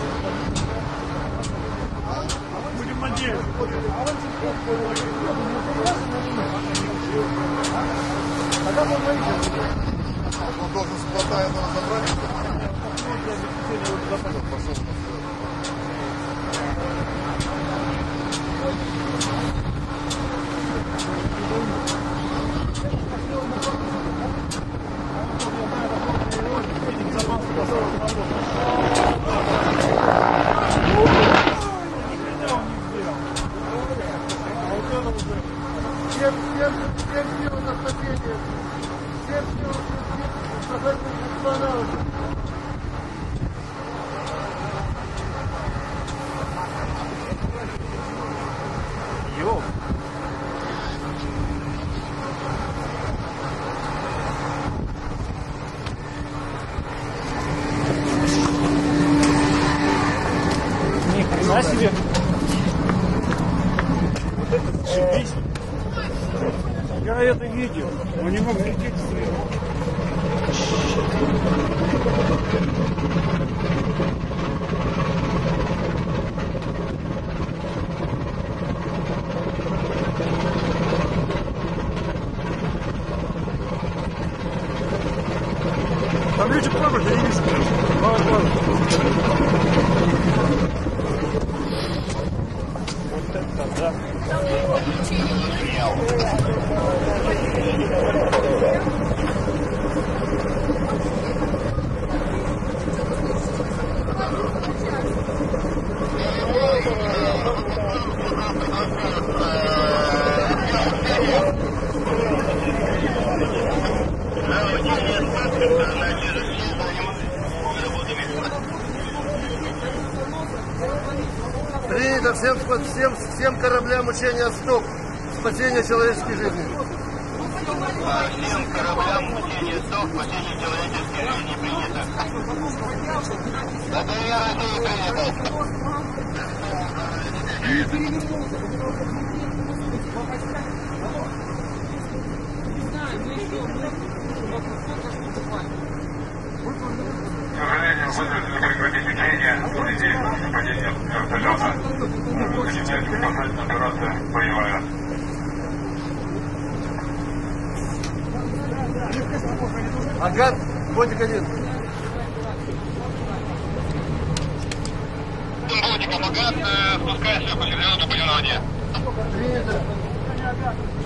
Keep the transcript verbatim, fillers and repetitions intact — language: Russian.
Будем надеяться. Когда мы выйдем? Он должен с плота этого забрать. Пошел. Всем, всем, всем сил на спасение. Всем сил на спасение. Ёп. Ни хрена себе. Вот это шибись. Я это видел, но не мог лететь сверху. Там люди плавают, я не вижу. Плавают, плавают. Вот это да. Принято всем, всем, всем кораблям учения стоп. Спасение человеческой жизни. Всем кораблям учения стоп. Спасение человеческой жизни принято. Батарея России К сожалению, вынуждены прекратить учения в связи с падением вертолета. Начинается спасательная операция боевая. Агат, ботик один. Ботик, Агат, спускайся по середину тупо на воде. Принято.